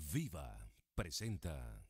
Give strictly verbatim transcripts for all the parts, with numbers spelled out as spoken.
Viva presenta.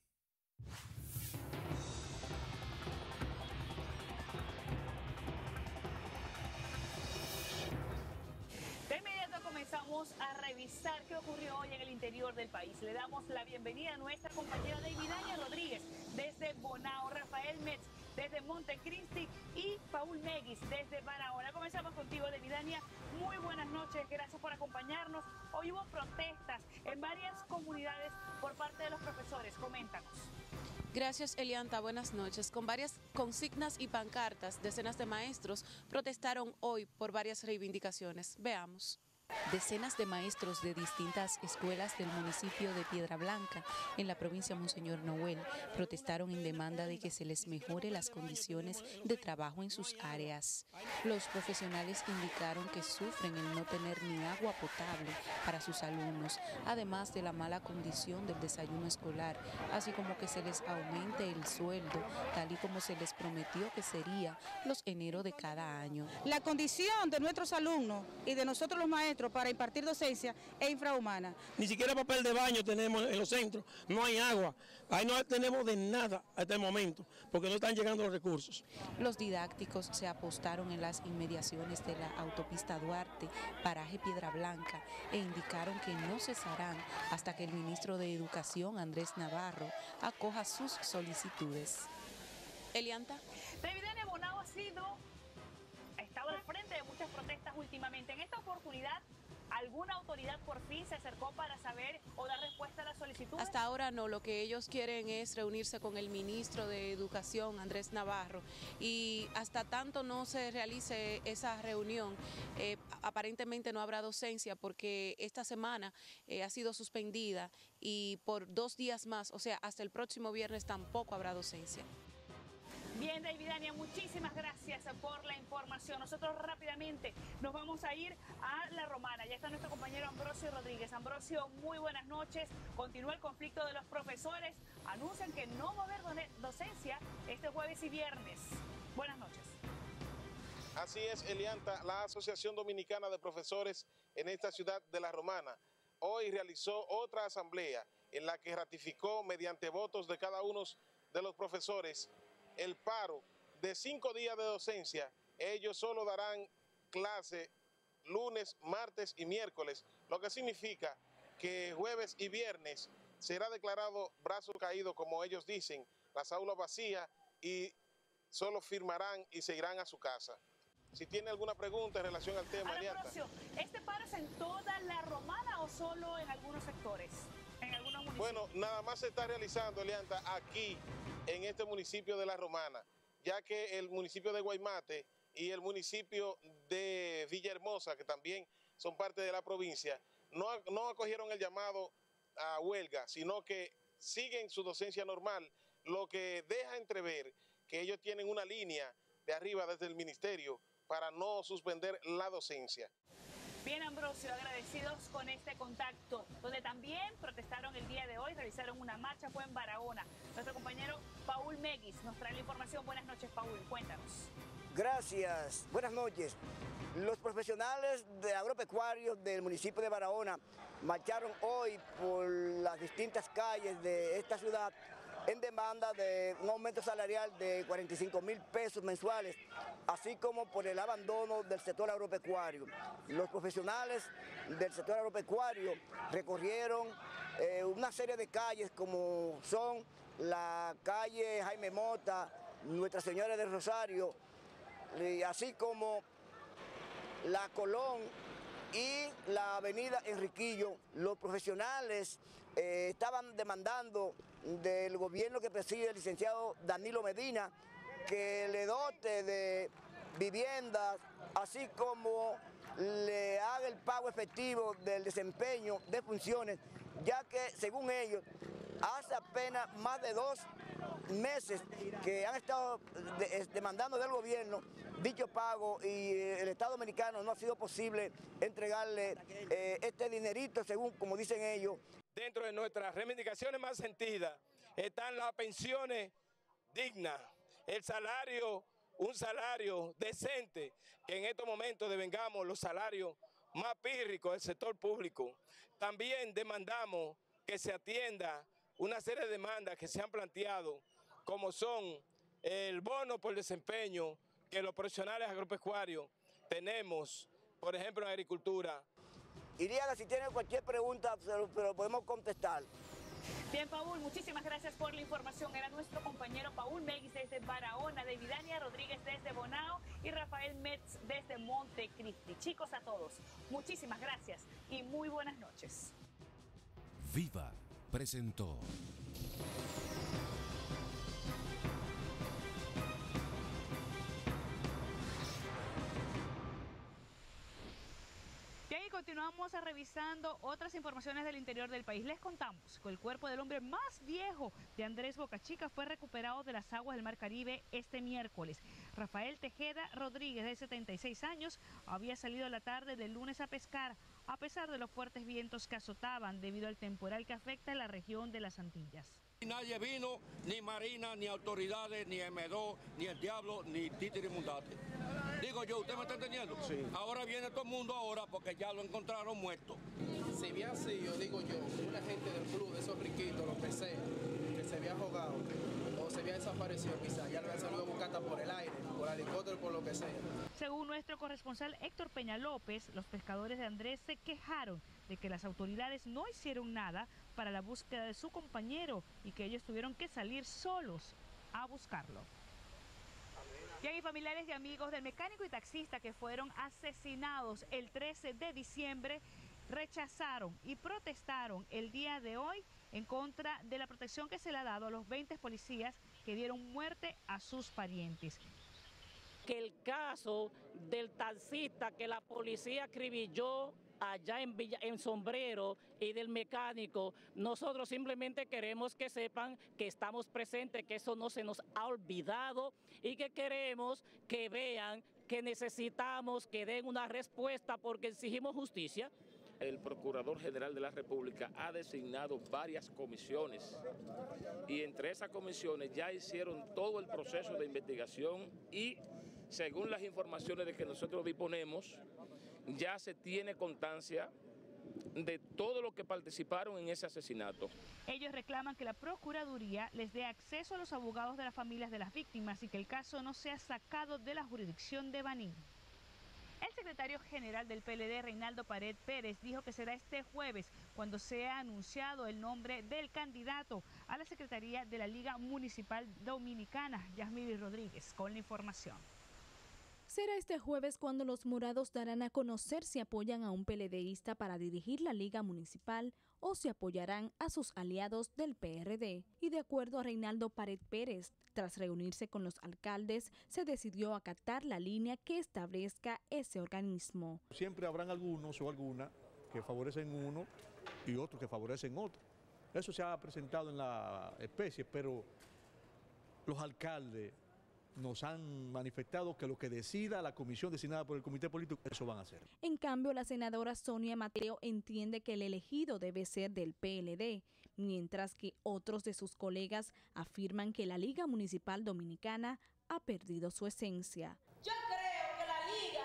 De inmediato comenzamos a revisar qué ocurrió hoy en el interior del país. Le damos la bienvenida a nuestra compañera Davidania Rodríguez desde Bonao, Rafael Metz desde Montecristi y Paul Meguis desde Barahona. Comenzamos contigo, Davidania. Muy buenas noches, gracias por acompañarnos. Hoy hubo protestas en varias comunidades por parte de los profesores. Coméntanos. Gracias, Elianta. Buenas noches. Con varias consignas y pancartas, decenas de maestros protestaron hoy por varias reivindicaciones. Veamos. Decenas de maestros de distintas escuelas del municipio de Piedra Blanca, en la provincia Monseñor Noel, protestaron en demanda de que se les mejore las condiciones de trabajo en sus áreas. Los profesionales indicaron que sufren el no tener ni agua potable para sus alumnos, además de la mala condición del desayuno escolar, así como que se les aumente el sueldo, tal y como se les prometió que sería los enero de cada año. La condición de nuestros alumnos y de nosotros los maestros para impartir docencia es infrahumana. Ni siquiera papel de baño tenemos en los centros, no hay agua, ahí no tenemos de nada hasta el momento, porque no están llegando los recursos. Los didácticos se apostaron en las inmediaciones de la autopista Duarte, paraje Piedra Blanca, e indicaron que no cesarán hasta que el ministro de Educación, Andrés Navarro, acoja sus solicitudes. Elianta. Davidania, Bonao ha sido... ha estado al frente de muchas protestas últimamente. En esta oportunidad, ¿alguna autoridad por fin se acercó para saber o dar respuesta a la solicitud? Hasta ahora no, lo que ellos quieren es reunirse con el ministro de Educación, Andrés Navarro, y hasta tanto no se realice esa reunión, eh, aparentemente no habrá docencia porque esta semana eh, ha sido suspendida y por dos días más, o sea, hasta el próximo viernes tampoco habrá docencia. Bien, Davidania, muchísimas gracias por la información. Nosotros rápidamente nos vamos a ir a La Romana. Ya está nuestro compañero Ambrosio Rodríguez. Ambrosio, muy buenas noches. Continúa el conflicto de los profesores. Anuncian que no va a haber docencia este jueves y viernes. Buenas noches. Así es, Elianta. La Asociación Dominicana de Profesores en esta ciudad de La Romana hoy realizó otra asamblea en la que ratificó mediante votos de cada uno de los profesores el paro de cinco días de docencia. Ellos solo darán clase lunes, martes y miércoles, lo que significa que jueves y viernes será declarado brazo caído, como ellos dicen, las aulas vacías, y solo firmarán y se irán a su casa. Si tiene alguna pregunta en relación al tema, Elianta. ¿Este paro es en toda La Romana o solo en algunos sectores, en algunos municipios? Bueno, nada más se está realizando, Elianta, aquí en este municipio de La Romana, ya que el municipio de Guaymate y el municipio de Villahermosa, que también son parte de la provincia, no, no acogieron el llamado a huelga, sino que siguen su docencia normal, lo que deja entrever que ellos tienen una línea de arriba desde el ministerio para no suspender la docencia. Bien, Ambrosio, agradecidos con este contacto, donde también protestaron el día de hoy, realizaron una marcha, fue en Barahona. Nuestro compañero Paul Meguis nos trae la información. Buenas noches, Paul, cuéntanos. Gracias, buenas noches. Los profesionales de agropecuarios del municipio de Barahona marcharon hoy por las distintas calles de esta ciudad en demanda de un aumento salarial de cuarenta y cinco mil pesos mensuales, así como por el abandono del sector agropecuario. Los profesionales del sector agropecuario recorrieron eh, una serie de calles como son la calle Jaime Mota, Nuestra Señora del Rosario, y así como la Colón y la avenida Enriquillo. Los profesionales eh, estaban demandando del gobierno que preside el licenciado Danilo Medina que le dote de viviendas, así como le haga el pago efectivo del desempeño de funciones, ya que según ellos hace apenas más de dos meses que han estado de, demandando del gobierno dicho pago y el Estado dominicano no ha sido posible entregarle eh, este dinerito según como dicen ellos. Dentro de nuestras reivindicaciones más sentidas están las pensiones dignas, el salario, un salario decente, que en estos momentos devengamos los salarios más pírricos del sector público. También demandamos que se atienda una serie de demandas que se han planteado, como son el bono por desempeño que los profesionales agropecuarios tenemos, por ejemplo, en agricultura. Iliana, si tiene cualquier pregunta, se lo, se lo podemos contestar. Bien, Paul, muchísimas gracias por la información. Era nuestro compañero Paul Melguis desde Barahona, Davidania Rodríguez desde Bonao y Rafael Metz desde Montecristi. Chicos, a todos, muchísimas gracias y muy buenas noches. Viva presentó. Bien, y continuamos revisando otras informaciones del interior del país. Les contamos que el cuerpo del hombre más viejo de Andrés Bocachica fue recuperado de las aguas del Mar Caribe este miércoles. Rafael Tejeda Rodríguez, de setenta y seis años, había salido la tarde del lunes a pescar, a pesar de los fuertes vientos que azotaban debido al temporal que afecta a la región de las Antillas. Nadie vino, ni Marina, ni autoridades, ni M dos, ni el Diablo, ni Titiri Mundate. Digo yo, ¿usted me está entendiendo? Sí. Ahora viene todo el mundo ahora porque ya lo encontraron muerto. Si bien así, yo digo yo, una gente del club, de esos riquitos, los peceros, que se había ahogado o se había desaparecido, quizás ya lo habían salido a buscar hasta por el aire, por helicóptero, por lo que sea. Según nuestro corresponsal Héctor Peña López, los pescadores de Andrés se quejaron de que las autoridades no hicieron nada para la búsqueda de su compañero y que ellos tuvieron que salir solos a buscarlo. Bien, y familiares y amigos del mecánico y taxista que fueron asesinados el trece de diciembre rechazaron y protestaron el día de hoy en contra de la protección que se le ha dado a los veinte policías que dieron muerte a sus parientes. Que el caso del taxista que la policía acribilló allá en, Villa, en Sombrero y del mecánico, nosotros simplemente queremos que sepan que estamos presentes, que eso no se nos ha olvidado y que queremos que vean que necesitamos que den una respuesta porque exigimos justicia. El Procurador General de la República ha designado varias comisiones y entre esas comisiones ya hicieron todo el proceso de investigación y según las informaciones de que nosotros disponemos, ya se tiene constancia de todo lo que participaron en ese asesinato. Ellos reclaman que la Procuraduría les dé acceso a los abogados de las familias de las víctimas y que el caso no sea sacado de la jurisdicción de Baní. El secretario general del P L D, Reinaldo Pared Pérez, dijo que será este jueves cuando sea anunciado el nombre del candidato a la Secretaría de la Liga Municipal Dominicana. Yasmiri Rodríguez con la información. Será este jueves cuando los morados darán a conocer si apoyan a un PLDista para dirigir la Liga Municipal o si apoyarán a sus aliados del P R D. Y de acuerdo a Reinaldo Pared Pérez, tras reunirse con los alcaldes, se decidió acatar la línea que establezca ese organismo. Siempre habrán algunos o algunas que favorecen uno y otros que favorecen otro. Eso se ha presentado en la especie, pero los alcaldes nos han manifestado que lo que decida la comisión designada por el comité político, eso van a hacer. En cambio, la senadora Sonia Mateo entiende que el elegido debe ser del P L D, mientras que otros de sus colegas afirman que la Liga Municipal Dominicana ha perdido su esencia. Yo creo que la Liga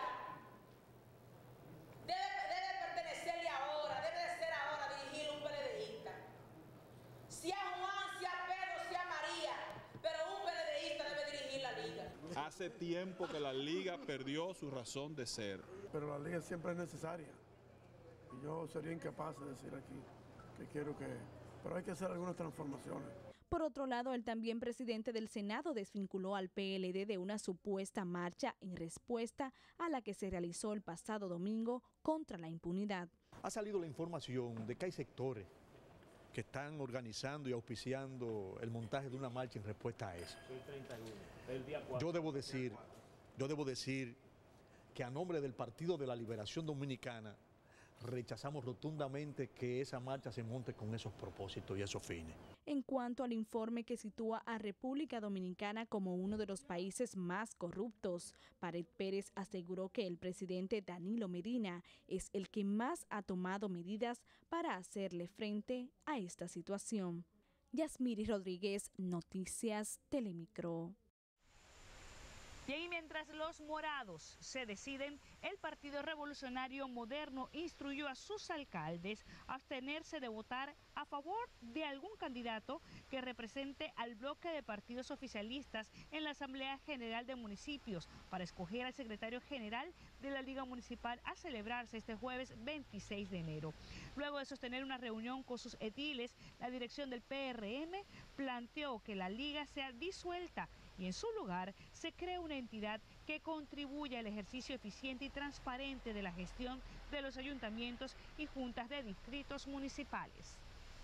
debe, debe pertenecerle ahora, debe de ser ahora dirigir un PLDista. Sea Juan, sea Pedro, sea María, pero un PLDista debe dirigir la Liga. Hace tiempo que la Liga perdió su razón de ser. Pero la Liga siempre es necesaria. Y yo sería incapaz de decir aquí que quiero que... Pero hay que hacer algunas transformaciones. Por otro lado, el también presidente del Senado desvinculó al P L D de una supuesta marcha en respuesta a la que se realizó el pasado domingo contra la impunidad. Ha salido la información de que hay sectores que están organizando y auspiciando el montaje de una marcha en respuesta a eso. Yo debo decir, yo debo decir que a nombre del Partido de la Liberación Dominicana rechazamos rotundamente que esa marcha se monte con esos propósitos y esos fines. En cuanto al informe que sitúa a República Dominicana como uno de los países más corruptos, Pared Pérez aseguró que el presidente Danilo Medina es el que más ha tomado medidas para hacerle frente a esta situación. Yasmiri Rodríguez, Noticias Telemicro. Bien, y mientras los morados se deciden, el Partido Revolucionario Moderno instruyó a sus alcaldes a abstenerse de votar a favor de algún candidato que represente al bloque de partidos oficialistas en la Asamblea General de Municipios para escoger al secretario general de la Liga Municipal a celebrarse este jueves veintiséis de enero. Luego de sostener una reunión con sus ediles, la dirección del P R M planteó que la Liga sea disuelta y en su lugar se cree una entidad que contribuya al ejercicio eficiente y transparente de la gestión de los ayuntamientos y juntas de distritos municipales.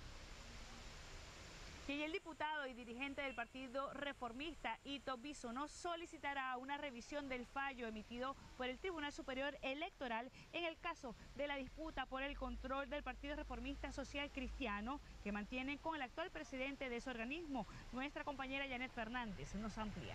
Y el diputado y dirigente del Partido Reformista, Ito Bisonó, solicitará una revisión del fallo emitido por el Tribunal Superior Electoral en el caso de la disputa por el control del Partido Reformista Social Cristiano que mantienen con el actual presidente de ese organismo. Nuestra compañera Janet Fernández nos amplía.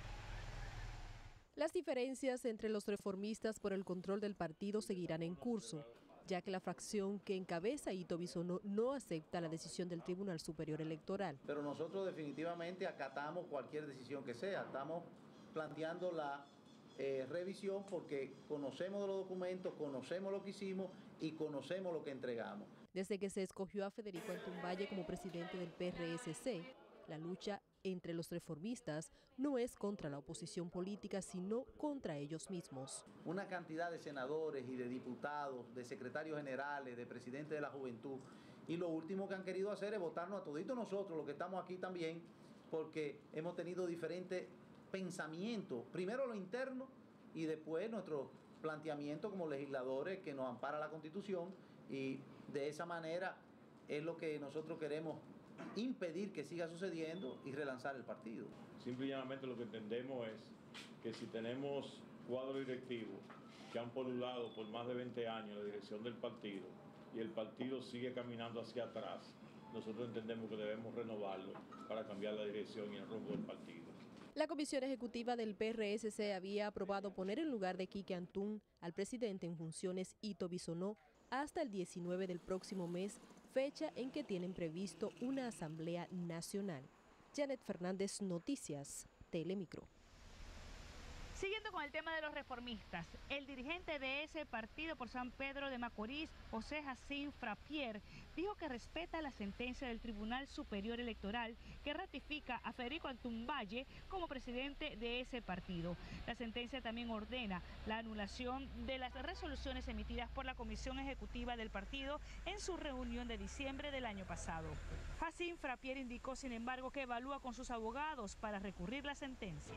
Las diferencias entre los reformistas por el control del partido seguirán en curso, ya que la fracción que encabeza Ito Bisonó no acepta la decisión del Tribunal Superior Electoral. Pero nosotros definitivamente acatamos cualquier decisión que sea. Estamos planteando la eh, revisión porque conocemos de los documentos, conocemos lo que hicimos y conocemos lo que entregamos. Desde que se escogió a Federico Antumbaye como presidente del P R S C, la lucha entre los reformistas no es contra la oposición política, sino contra ellos mismos. Una cantidad de senadores y de diputados, de secretarios generales, de presidentes de la juventud, y lo último que han querido hacer es votarnos a toditos nosotros, los que estamos aquí también, porque hemos tenido diferentes pensamientos, primero lo interno y después nuestro planteamiento como legisladores que nos ampara la Constitución, y de esa manera es lo que nosotros queremos impedir que siga sucediendo y relanzar el partido. Simple y llanamente lo que entendemos es que si tenemos cuadros directivos que han polulado por más de veinte años la dirección del partido y el partido sigue caminando hacia atrás, nosotros entendemos que debemos renovarlo para cambiar la dirección y el rumbo del partido. La comisión ejecutiva del P R S C había aprobado poner en lugar de Quique Antún al presidente en funciones Ito Bisonó hasta el diecinueve del próximo mes, fecha en que tienen previsto una asamblea nacional. Janet Fernández, Noticias, Telemicro. Siguiendo con el tema de los reformistas, el dirigente de ese partido por San Pedro de Macorís, José Jacín Frappier, dijo que respeta la sentencia del Tribunal Superior Electoral que ratifica a Federico Antumbaye como presidente de ese partido. La sentencia también ordena la anulación de las resoluciones emitidas por la Comisión Ejecutiva del partido en su reunión de diciembre del año pasado. Jacín Frappier indicó, sin embargo, que evalúa con sus abogados para recurrir la sentencia.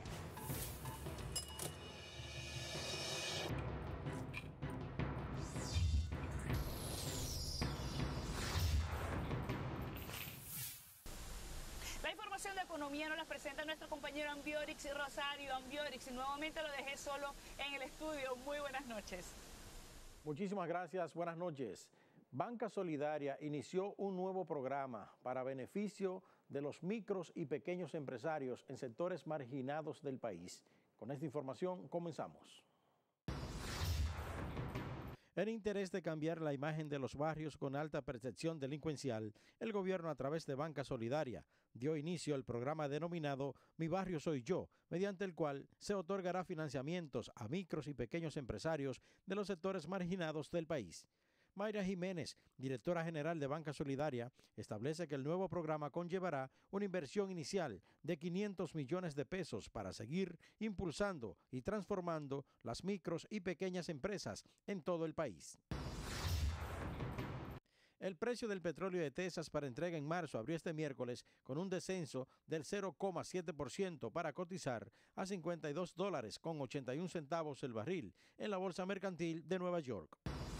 La información de economía nos la presenta nuestro compañero Ambiorix Rosario. Ambiorix, nuevamente lo dejé solo en el estudio. Muy buenas noches. Muchísimas gracias, buenas noches. Banca Solidaria inició un nuevo programa para beneficio de los micros y pequeños empresarios en sectores marginados del país. Con esta información comenzamos. En interés de cambiar la imagen de los barrios con alta percepción delincuencial, el gobierno a través de Banca Solidaria dio inicio al programa denominado Mi Barrio Soy Yo, mediante el cual se otorgará financiamientos a micros y pequeños empresarios de los sectores marginados del país. Mayra Jiménez, directora general de Banca Solidaria, establece que el nuevo programa conllevará una inversión inicial de quinientos millones de pesos para seguir impulsando y transformando las micros y pequeñas empresas en todo el país. El precio del petróleo de Texas para entrega en marzo abrió este miércoles con un descenso del cero coma siete por ciento para cotizar a cincuenta y dos dólares con ochenta y un centavos el barril en la Bolsa Mercantil de Nueva York.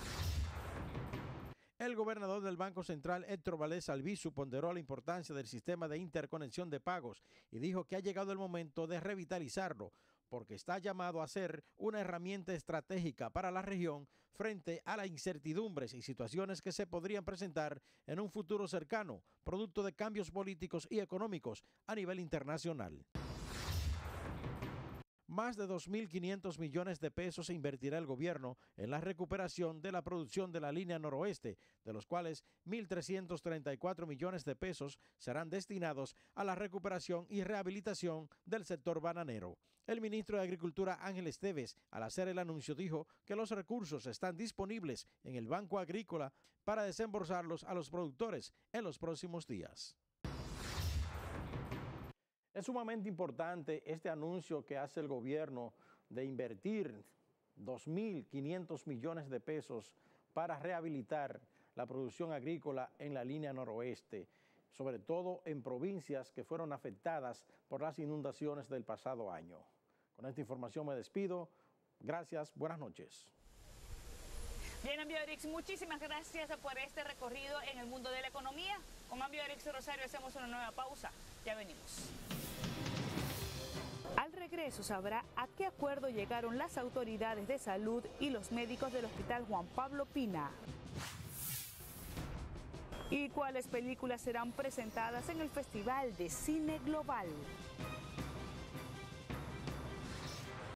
El gobernador del Banco Central, Héctor Valdés Albizu, ponderó la importancia del sistema de interconexión de pagos y dijo que ha llegado el momento de revitalizarlo porque está llamado a ser una herramienta estratégica para la región frente a las incertidumbres y situaciones que se podrían presentar en un futuro cercano, producto de cambios políticos y económicos a nivel internacional. más de dos mil quinientos millones de pesos invertirá el gobierno en la recuperación de la producción de la línea noroeste, de los cuales mil trescientos treinta y cuatro millones de pesos serán destinados a la recuperación y rehabilitación del sector bananero. El ministro de Agricultura, Ángel Esteves, al hacer el anuncio, dijo que los recursos están disponibles en el Banco Agrícola para desembolsarlos a los productores en los próximos días. Es sumamente importante este anuncio que hace el gobierno de invertir dos mil quinientos millones de pesos para rehabilitar la producción agrícola en la línea noroeste, sobre todo en provincias que fueron afectadas por las inundaciones del pasado año. Con esta información me despido. Gracias, buenas noches. Bien, Ambiorix, muchísimas gracias por este recorrido en el mundo de la economía. Con Ambiorix Rosario hacemos una nueva pausa. Ya venimos. Al regreso sabrá a qué acuerdo llegaron las autoridades de salud y los médicos del Hospital Juan Pablo Pina. ¿Y cuáles películas serán presentadas en el Festival de Cine Global?